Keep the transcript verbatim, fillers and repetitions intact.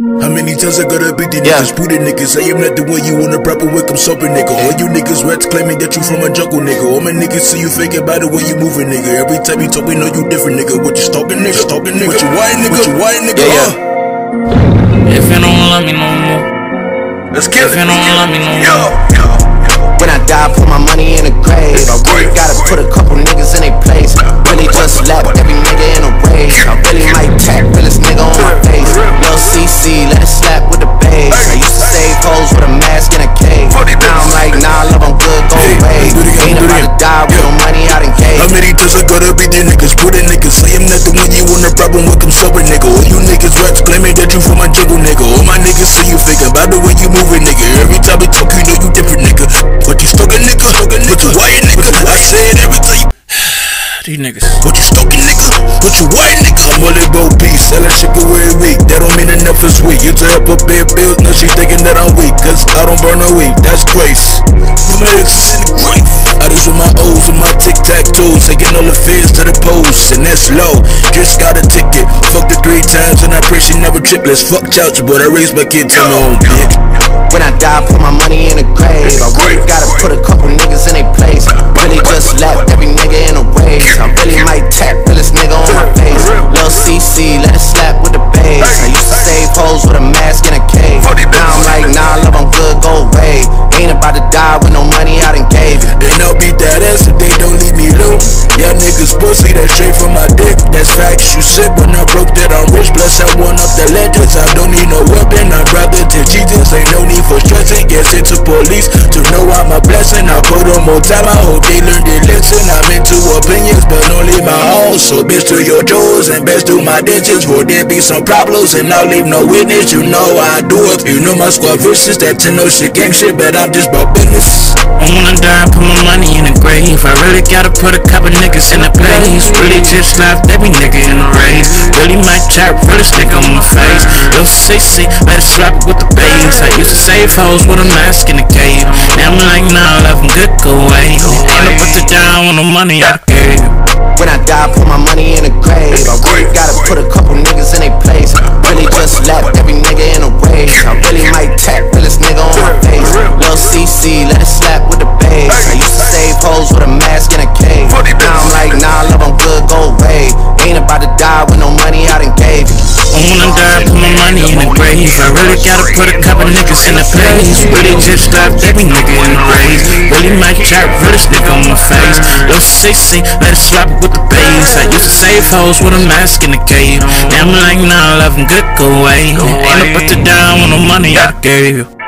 How many times I gotta beat these Yeah. niggas, booty niggas? I am not the one you wanna rapper with, I'm sober nigga. All you niggas rats claiming that you from a jungle nigga. All my niggas see you faking by the way you moving nigga. Every time you talk we know you different nigga. What you stalking nigga, stalking nigga. What you white nigga, what you white nigga, yeah, huh? Yeah. If you don't love me no more, Let's kill if it. you don't love me no Yo, more. yo, When I die, put my money in a grave. I really gotta put a couple niggas in their place. Really just lap every nigga in a rage. I really might tap realest nigga on my face. Lil C C, let it slap with the bass. I used to save hoes with a mask in a cave. Now I'm like, nah, love, I'm good, go away. Ain't about to die with no money I done gave. how many times I gotta beat these niggas, booty niggas? I am not the one you wanna problem with, I'm sober nigga. All you niggas rats claiming that you from a jungle nigga. All my niggas see you faking by the way you moving nigga. Every time we talk you know you different nigga. What you stalking nigga, stalking nigga. What you white nigga, I say it every time you. These niggas. What you stalking nigga? What you white nigga? I'm only bro beef, selling shit every week. That don't mean enough is sweet. You to help her pay bills, now she thinking that I'm weak. Cause I don't burn no weed, that's grace. My legs is in the grave. I just with my O's and my tic-tac-toes, taking all the fears to the post, and that's low. Just got a ticket, fucked her three times, and I pray she never triplets. Fuck child support, I raised my kid to my own bitch. When I die, put my money in a grave. I really gotta put a couple niggas in their place. Really just lap every nigga in a rage. I really might tap realest nigga on my face. Lil C C, let it slap with the bass. I used to save hoes with a mask in a cave. Now I'm like, nah, love, I'm good, go away. Ain't about to die with no money I done gave you. And I'll beat that ass if they don't leave me low. Y'all niggas pussy, that straight from my dick. That's facts, you said when I broke that I'm rich. Plus I won up the legends, I don't need no weapon. I'd rather tell Jesus, ain't no need for stressing. Get sent to police to know I'm a blessing. I put on more time, I hope they learn to listen. I'm into opinions, but only my own. So bitch to your toes and best do my digits. For there be some problems and I'll leave no witness. You know I do it, you know my squad vicious. That ten oh shit gang shit, but I'm just about business. I wanna die, put my money in a grave. I really gotta put a couple niggas in a place. Really just left every nigga in a race. Really might tap realest nigga on my face. Lil C C, let it slap with the bass. I used to save hoes with a mask in a cave. Now I'm like, nah, love, I'm good, go away. Ain't about to die with no money I gave. When I die, put my money in a grave. I really gotta put a couple niggas in their place. Really just lap every nigga in a rage. I really might tap realest nigga on my face. Lil C C, let it slap with the bass. I used to save hoes with a mask in a cave. Now I'm like, nah, love, I'm good, go away. Ain't about to die with no money I done gave you. I wanna die, put my money in a grave. I really gotta put a couple niggas in a place. Really just left every nigga in a race. Really might tap realest nigga on my face. Lil C C, let it slap with the bass. I used to save hoes with a mask in the cave. Now I'm like, nah, love, I'm good, go away. Ain't about to die with no money I gave you.